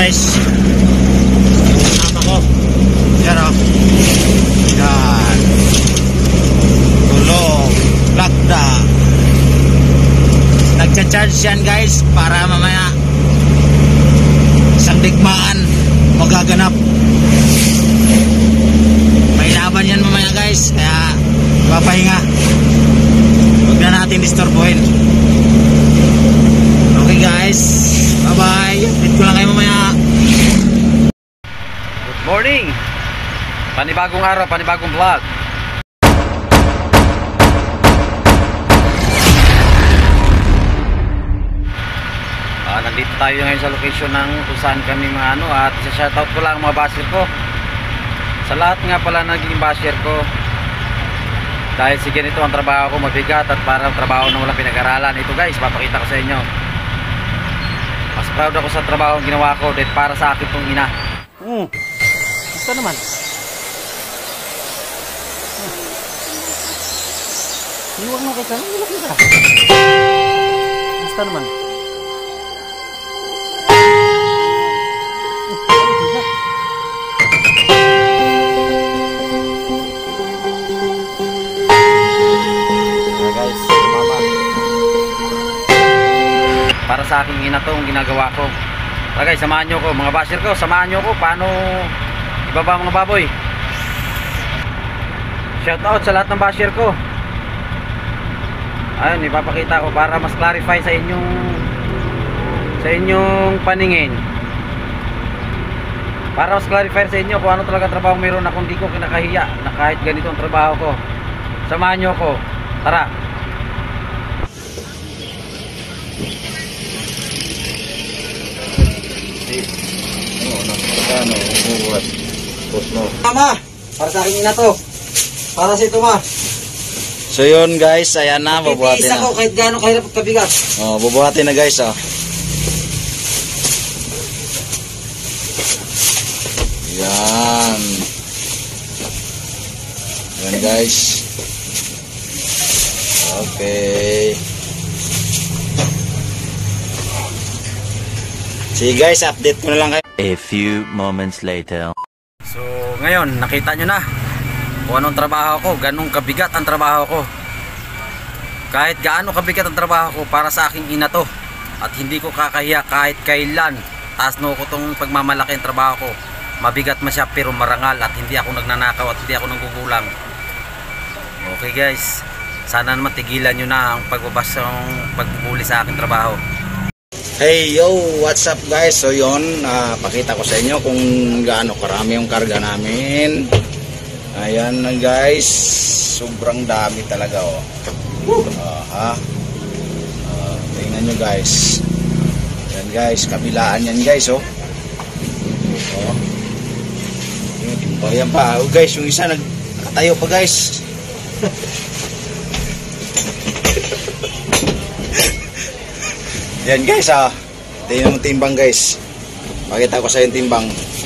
guys. Tama ko. Yan o. Yan. Tulog. Lakda. Nagcha-charge yan guys para mamaya isang digmaan magaganap. May laban yan mamaya guys, kaya papahinga. Huwag na natin disturbuhin. Okay guys, bye bye. Update ko lang kayo mamaya. Good morning. Panibagong araw, panibagong vlog. Nandito tayo ngayon sa location ng kung saan kami mga at shoutout ko lang mga basher ko. Sa lahat nga pala naging basher ko. Dahil si ganito ang trabaho ko, mabigat at parang trabaho na walang pinag-aralan. Ito guys, papakita ko sa inyo. Mas proud ako sa trabaho ang ginawa ko dahil para sa akin itong ina. Gusto naman. Iwan mo kayo. Gusto naman. Para sa aking ina to ang ginagawa ko. Tagay, samahan nyo ko mga basher ko, samahan nyo ko paano ibaba mga baboy. Shout out sa lahat ng basher ko. Ayun, ipapakita ko para mas clarify sa inyong paningin. Para mas clarify sa inyo kung ano talaga trabaho meron ako, hindi ko kinakahiya na kahit ganito ang trabaho ko. Samahan nyo ko. Tara. Tama, para sa akin na to. Para sa ito ma. So yun guys, ayan na, bubuhatin na. Ako kahit gaano kahirap at kabigat. Oh, bubuhatin na guys, oh. Yan. Yan guys. Okay. Sige guys, update ko na lang kayo. A few moments later. So ngayon, nakita nyo na kung anong trabaho ko, ganong kabigat ang trabaho ko. Kahit gaano kabigat ang trabaho ko, para sa aking ina to. At hindi ko kakahiya kahit kailan. Taas no ko tong pagmamalaki ang trabaho ko. Mabigat man siya pero marangal at hindi ako nagnanakaw at hindi ako nanggugulang. Okay guys, sana naman tigilan nyo na ang pagbubuli sa aking trabaho. Hey yo, what's up guys? So yun, pakita ko sa inyo kung gaano karami yung karga namin. Ayan na guys, sobrang dami talaga oh. Tingnan nyo guys. Ayan guys, kabilaan yan guys oh. Ayan pa, oh guys, yung isa nakatayo pa guys. Yan guys, tingnan mo timbang guys. Pakita ko sa yung timbang.